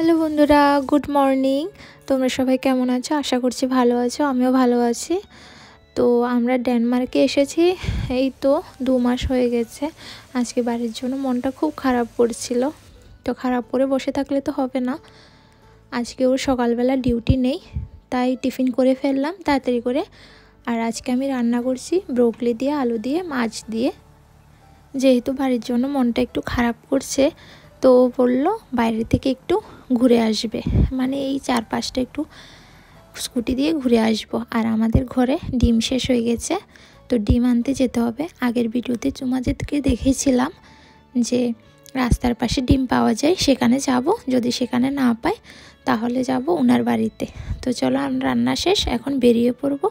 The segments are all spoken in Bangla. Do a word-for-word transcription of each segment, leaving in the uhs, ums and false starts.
হ্যালো বন্ধুরা, গুড মর্নিং। তোমরা সবাই কেমন আছো? আশা করছি ভালো আছো, আমিও ভালো আছি। তো আমরা ডেনমার্কে এসেছি এই তো দু মাস হয়ে গেছে। আজকে বাড়ির জন্য মনটা খুব খারাপ করছিল, তো খারাপ করে বসে থাকলে তো হবে না। আজকে ওর সকালবেলা ডিউটি নেই, তাই টিফিন করে ফেললাম তাড়াতাড়ি করে। আর আজকে আমি রান্না করছি ব্রোকলি দিয়ে, আলু দিয়ে, মাছ দিয়ে। যেহেতু বাড়ির জন্য মনটা একটু খারাপ করছে, তো ও বললো বাইরে থেকে একটু ঘুরে আসবে, মানে এই চারপাশটা একটু স্কুটি দিয়ে ঘুরে আসবো। আর আমাদের ঘরে ডিম শেষ হয়ে গেছে, তো ডিম আনতে যেতে হবে। আগের ভিডিওতে তোমাদেরকে দেখেছিলাম যে রাস্তার পাশে ডিম পাওয়া যায়, সেখানে যাব। যদি সেখানে না পাই তাহলে যাব ওনার বাড়িতে। তো চলো, আমরা রান্না শেষ, এখন বেরিয়ে পড়বো।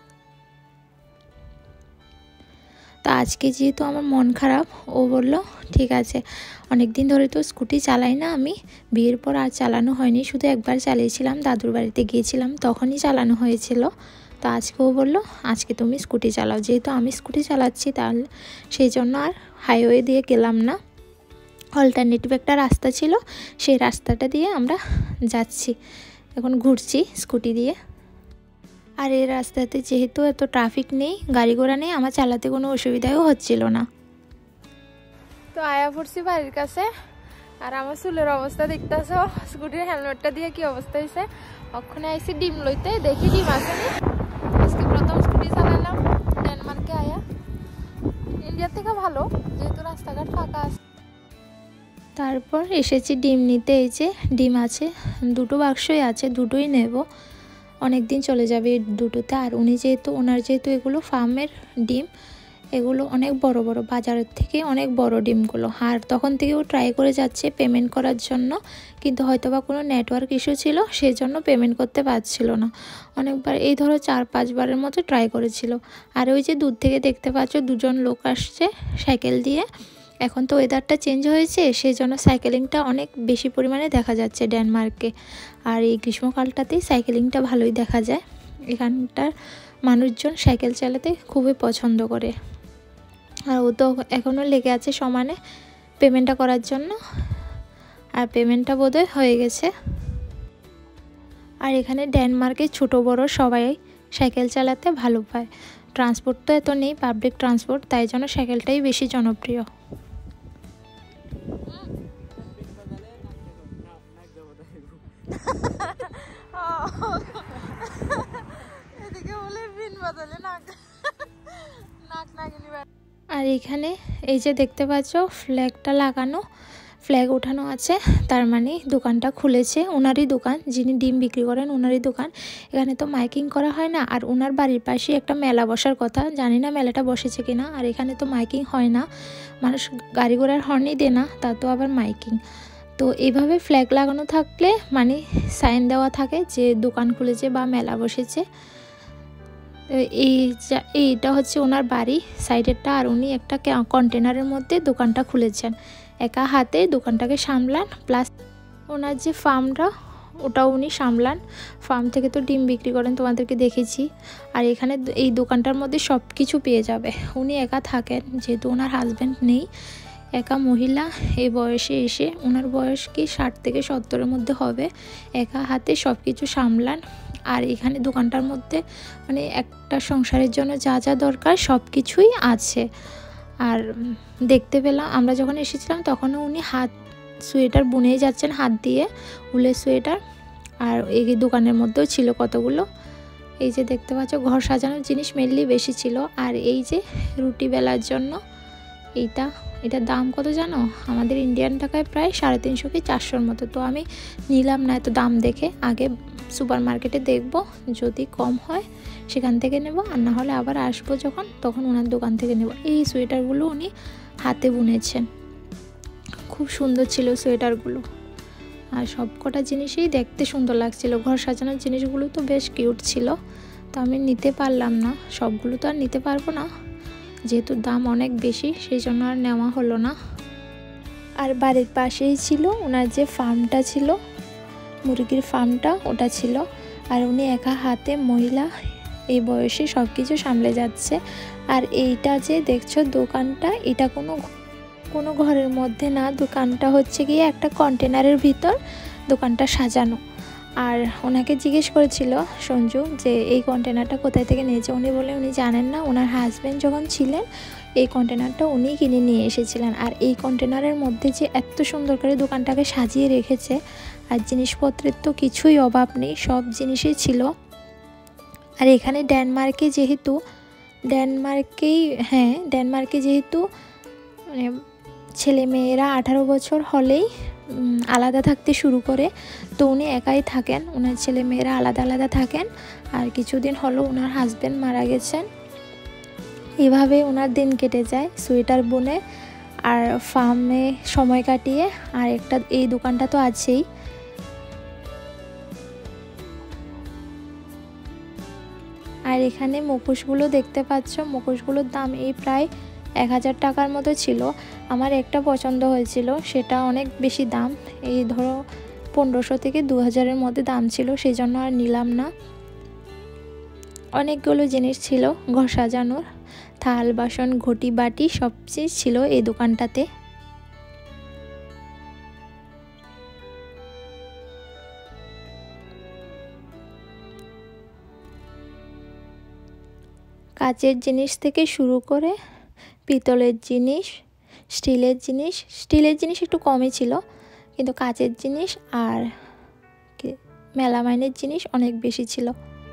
তো আজকে যেহেতু আমার মন খারাপ, ও বলল ঠিক আছে, অনেক দিন ধরে তো স্কুটি চালাই না আমি, বিয়ের পর আর চালানো হয়নি, শুধু একবার চালিয়েছিলাম, দাদুর বাড়িতে গিয়েছিলাম তখনই চালানো হয়েছিল। তো আজকে ও বলল আজকে তুমি স্কুটি চালাও। যেহেতু আমি স্কুটি চালাচ্ছি, তাহলে সেই জন্য আর হাইওয়ে দিয়ে গেলাম না, অল্টারনেটিভ একটা রাস্তা ছিল, সেই রাস্তাটা দিয়ে আমরা যাচ্ছি। এখন ঘুরছি স্কুটি দিয়ে। আর এই রাস্তাতে যেহেতু এত ট্রাফিক নেই, গাড়ি ঘোড়া নেই, আমার চালাতে কোনো অসুবিধাও হচ্ছিল না। তো আয়া পড়ছি বাড়ির কাছে। আর আমার চুলের অবস্থা দেখতেছ, স্কুটির হেলমেটটা দিয়ে কি অবস্থা হয়েছে। ওখানে আইসি ডিম লইতে, দেখি ডিম আসেনি। আজকে প্রথম স্কুটি চালালাম ডেনমার্কে আয়া। ইন্ডিয়ার থেকে ভালো, যেহেতু রাস্তাঘাট ফাঁকা আছে। তারপর এসেছি ডিম নিতে। এই যে ডিম আছে, দুটো বাক্সই আছে, দুটোই নেব, অনেক দিন চলে যাবে এই দুটোতে। আর উনি যেহেতু ওনার যেহেতু এগুলো ফার্মের ডিম, এগুলো অনেক বড় বড়, বাজারের থেকে অনেক বড় ডিমগুলো। আর তখন থেকেও ট্রাই করে যাচ্ছে পেমেন্ট করার জন্য, কিন্তু হয়তো বা কোনো নেটওয়ার্ক ইস্যু ছিল, সেই জন্য পেমেন্ট করতে পারছিল না। অনেকবার এই ধরো চার পাঁচবারের মতো ট্রাই করেছিল। আর ওই যে দূর থেকে দেখতে পাচ্ছ দুজন লোক আসছে সাইকেল দিয়ে। এখন তো ওয়েদারটা চেঞ্জ হয়েছে, সেই জন্য সাইকেলিংটা অনেক বেশি পরিমাণে দেখা যাচ্ছে ডেনমার্কে। আর এই গ্রীষ্মকালটাতেই সাইকেলিংটা ভালোই দেখা যায়। এখানটার মানুষজন সাইকেল চালাতে খুবই পছন্দ করে। আর ও তো এখনও লেগে আছে সমানে পেমেন্টটা করার জন্য। আর পেমেন্টটা বোধহয় হয়ে গেছে। আর এখানে ডেনমার্কে ছোট বড় সবাই সাইকেল চালাতে ভালো পায়। ট্রান্সপোর্ট তো এত নেই, পাবলিক ট্রান্সপোর্ট, তাই জন্য সাইকেলটাই বেশি জনপ্রিয়। আর এখানে এই যে দেখতে পাচ্ছ ফ্ল্যাগটা লাগানো, ফ্ল্যাগ ওঠানো আছে, তার মানে দোকানটা খুলেছে। ওনারই দোকান, যিনি ডিম বিক্রি করেন ওনারই দোকান। এখানে তো মাইকিং করা হয় না। আর ওনার বাড়ির পাশে একটা মেলা বসার কথা, জানি না মেলাটা বসেছে কিনা। আর এখানে তো মাইকিং হয় না, মানুষ গাড়ি ঘোড়ার হর্নই দেয় না, তা তো আবার মাইকিং। তো এইভাবে ফ্ল্যাগ লাগানো থাকলে মানে সাইন দেওয়া থাকে যে দোকান খুলেছে বা মেলা বসেছে। এই এইটা হচ্ছে ওনার বাড়ি সাইডেরটা। আর উনি একটা কন্টেনারের মধ্যে দোকানটা খুলেছেন, একা হাতে দোকানটাকে সামলান, প্লাস ওনার যে ফার্মটা ওটাও উনি সামলান। ফার্ম থেকে তো ডিম বিক্রি করেন, তোমাদেরকে দেখেছি। আর এখানে এই দোকানটার মধ্যে সব কিছু পেয়ে যাবে। উনি একা থাকেন, যেহেতু ওনার হাজব্যান্ড নেই, একা মহিলা। এই বয়সে এসে, ওনার বয়স কি ষাট থেকে সত্তরের মধ্যে হবে, একা হাতে সব কিছু সামলান। আর এখানে দোকানটার মধ্যে মানে একটা সংসারের জন্য যা যা দরকার সব কিছুই আছে। আর দেখতে পেলাম আমরা যখন এসেছিলাম তখনও উনি হাত সোয়েটার বুনেই যাচ্ছেন, হাত দিয়ে উলের সোয়েটার। আর এই দোকানের মধ্যেও ছিল কতগুলো, এই যে দেখতে পাচ্ছ ঘর সাজানোর জিনিস মেনলি বেশি ছিল। আর এই যে রুটি বেলার জন্য এইটা, এটার দাম কত জানো? আমাদের ইন্ডিয়ান টাকায় প্রায় সাড়ে তিনশো কি চারশোর মতো। তো আমি নিলাম না এত দাম দেখে, আগে সুপার মার্কেটে দেখব, যদি কম হয় সেখান থেকে নেব, আর না হলে আবার আসবো যখন, তখন ওনার দোকান থেকে নেব। এই সোয়েটারগুলো উনি হাতে বুনেছেন, খুব সুন্দর ছিল সোয়েটারগুলো। আর সব কটা জিনিসই দেখতে সুন্দর লাগছিল। ঘর সাজানোর জিনিসগুলো তো বেশ কিউট ছিল, তো আমি নিতে পারলাম না, সবগুলো তো আর নিতে পারবো না, যেহেতু দাম অনেক বেশি, সেই জন্য আর নেওয়া হলো না। আর বাড়ির পাশেই ছিল ওনার যে ফার্মটা ছিল, মুরগির ফার্মটা, ওটা ছিল। আর উনি একা হাতে মহিলা, এই বয়সে সব কিছু সামলে যাচ্ছে। আর এইটা যে দেখছো দোকানটা, এটা কোনো কোনো ঘরের মধ্যে না, দোকানটা হচ্ছে গিয়ে একটা কন্টেনারের ভিতর। দোকানটা সাজানো। আর ওনাকে জিজ্ঞেস করেছিল সঞ্জু যে এই কন্টেনারটা কোথায় থেকে নিয়েছে। উনি বলে উনি জানেন না, ওনার হাজব্যান্ড যখন ছিলেন এই কন্টেনারটা উনি কিনে নিয়ে এসেছিলেন। আর এই কন্টেনারের মধ্যে যে এত সুন্দর করে দোকানটাকে সাজিয়ে রেখেছে, আর জিনিসপত্রের তো কিছুই অভাব নেই, সব জিনিসই ছিল। আর এখানে ডেনমার্কে যেহেতু ডেনমার্কেই হ্যাঁ ডেনমার্কে যেহেতু মানে ছেলে মেয়েরা আঠারো বছর হলেই আলাদা থাকতে শুরু করে, তো উনি একাই থাকেন, ওনার ছেলে মেয়েরা আলাদা আলাদা থাকেন। আর কিছুদিন হলো ওনার হাজব্যান্ড মারা গেছেন। এভাবে ওনার দিন কেটে যায় সোয়েটার বুনে আর ফার্মে সময় কাটিয়ে। আর একটা এই দোকানটা তো আছেই। আর এখানে মুখোশগুলো দেখতে পাচ্ছ, মুখোশগুলোর দাম এই প্রায় এক হাজার টাকার মতো ছিল। আমার একটা পছন্দ হয়েছিল, সেটা অনেক বেশি দাম, এই ধরো পনেরোশো থেকে দু হাজারের মধ্যে দাম ছিল, সেই জন্য আর নিলাম না। অনেকগুলো জিনিস ছিল ঘর সাজানোর, থাল বাসন ঘটি বাটি সব জিনিস ছিল এই দোকানটাতে। কাচের জিনিস থেকে শুরু করে পিতলের জিনিস, স্টিলের জিনিস, স্টিলের জিনিস একটু কমই ছিল, কিন্তু কাচের জিনিস আর মেলামাইনের জিনিস অনেক বেশি ছিল।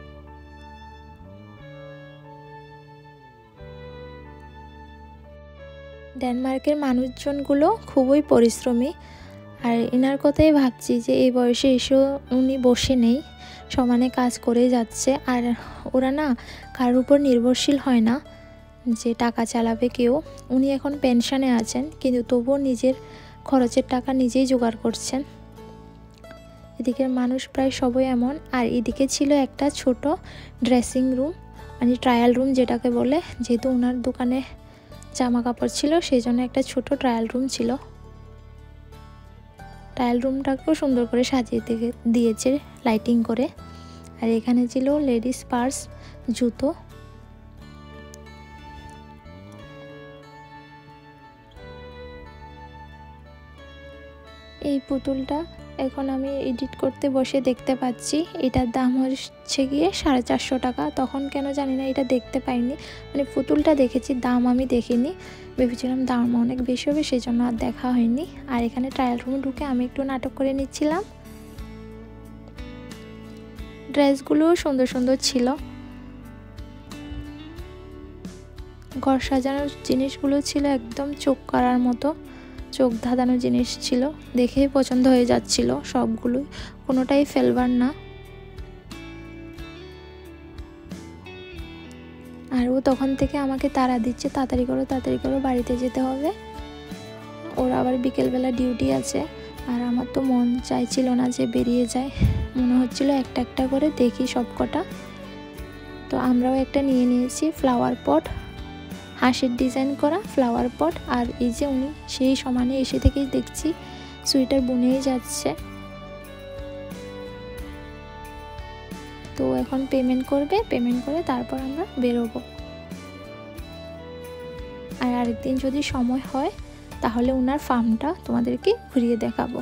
ডেনমার্কের মানুষজনগুলো খুবই পরিশ্রমী। আর এনার কথাই ভাবছি যে এই বয়সে এসেও উনি বসে নেই, সমানে কাজ করে যাচ্ছে। আর ওরা না কারোর উপর নির্ভরশীল হয় না যে টাকা চালাবে কেউ। উনি এখন পেনশনে আছেন, কিন্তু তবুও নিজের খরচের টাকা নিজেই জোগাড় করছেন। এদিকের মানুষ প্রায় সবাই এমন। আর এদিকে ছিল একটা ছোট ড্রেসিং রুম, মানে ট্রায়াল রুম যেটাকে বলে, যেহেতু ওনার দোকানে জামা কাপড় ছিল সেই জন্য একটা ছোট ট্রায়াল রুম ছিল। ট্রায়াল রুমটাকেও সুন্দর করে সাজিয়ে দিয়েছে লাইটিং করে। আর এখানে ছিল লেডিস পার্স, জুতো। এই পুতুলটা এখন আমি এডিট করতে বসে দেখতে পাচ্ছি, এটার দাম হচ্ছে গিয়ে সাড়ে চারশো টাকা। তখন কেন জানি না এটা দেখতে পাইনি, মানে পুতুলটা দেখেছি, দাম আমি দেখিনি, ভেবেছিলাম দাম অনেক বেশি হবে, সেই জন্য আর দেখা হয়নি। আর এখানে ট্রায়াল রুমে ঢুকে আমি একটু নাটক করে নিচ্ছিলাম। ড্রেসগুলোও সুন্দর সুন্দর ছিল। ঘর সাজানোর জিনিসগুলো ছিল একদম চোখ করার মতো, চোখ ধাঁধানো জিনিস ছিল, দেখেই পছন্দ হয়ে যাচ্ছিল সবগুলোই, কোনোটাই ফেলবার না। আর ও তখন থেকে আমাকে তাড়া দিচ্ছে, তাড়াতাড়ি করো তাড়াতাড়ি করো, বাড়িতে যেতে হবে, ওর আবার বিকেলবেলা ডিউটি আছে। আর আমার তো মন চাইছিল না যে বেরিয়ে যায়, মনে হচ্ছিল একটা একটা করে দেখি সব কটা। তো আমরাও একটা নিয়ে নিয়েছি ফ্লাওয়ার পট, হাঁসের ডিজাইন করা ফ্লাওয়ার পট। আর এই যে উনি সেই সমানে এসে থেকেই দেখছি সোয়েটার বুনেই যাচ্ছে। তো এখন পেমেন্ট করবে, পেমেন্ট করে তারপর আমরা বেরোবো। আর আরেকদিন যদি সময় হয় তাহলে ওনার ফার্মটা তোমাদেরকে ঘুরিয়ে দেখাবো।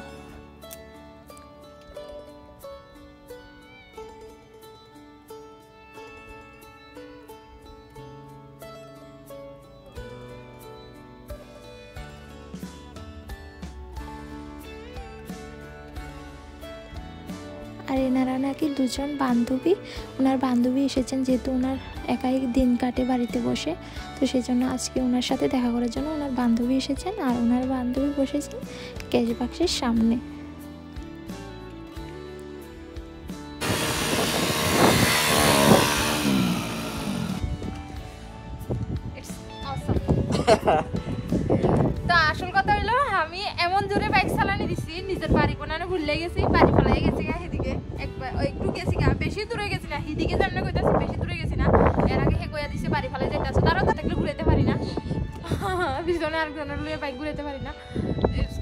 আর এনারা নাকি দুজন বান্ধবী, ওনার বান্ধবী এসেছেন, যেহেতু ওনার একাই দিন কাটে বাড়িতে বসে, তো সেই জন্য আজকে ওনার সাথে দেখা করার জন্য ওনার বান্ধবী এসেছেন। আর ওনার বান্ধবী বসেছেন ক্যাশ বাক্সের সামনে। তো আসল কথা হইলো আমি এমন জোরে বাইক চালানি দিছি, নিজের বাড়ি কোনানে ভুলে গেছি, বাড়ি ফেলাই গেছি গা সেদিকে, একবার একটু গেছি গা, বেশি দূরে গেছি না, সেদিকে যেমন কইতাছি বেশি দূরে গেছি না। এর আগে হে কইয়া দিছে বাড়ি ফেলাই যেতে আছে, তারও থাকলে ঘুরাইতে পারি না, পিছনে আরেকজনের লইয়া বাইক ঘুরাইতে পারি না।